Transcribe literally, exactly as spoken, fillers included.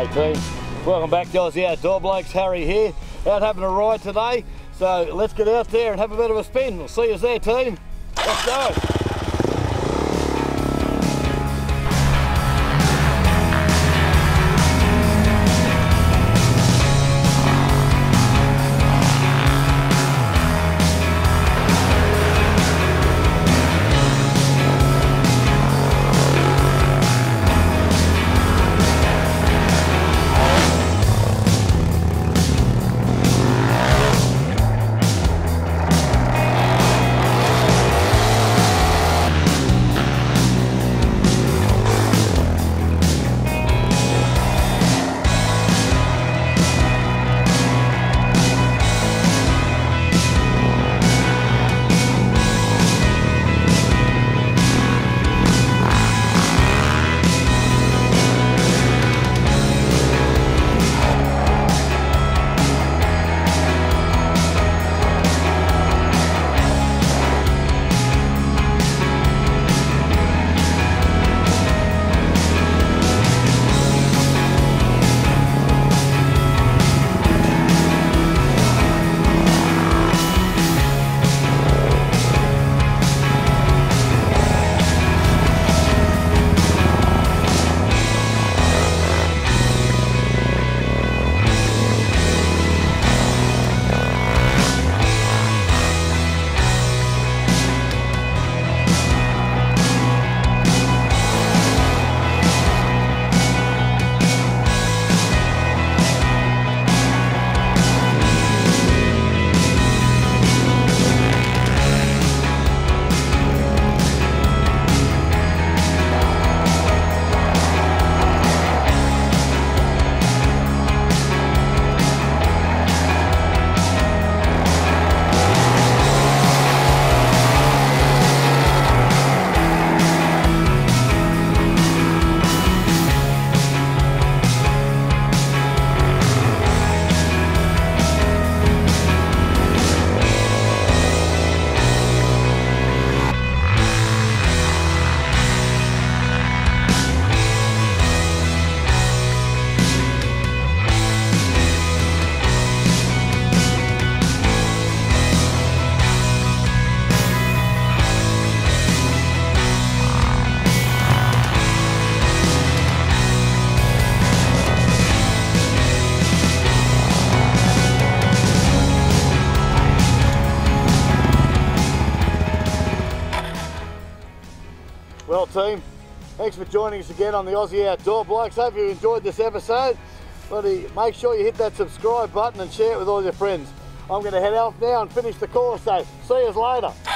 G'day team, welcome back to Aussie Outdoor Blokes. Harry here, out having a ride today, so let's get out there and have a bit of a spin. We'll see you there team, let's go. Well team, thanks for joining us again on the Aussie Outdoor Blokes. Hope you enjoyed this episode. Bloody, make sure you hit that subscribe button and share it with all your friends. I'm going to head off now and finish the course, so see you later.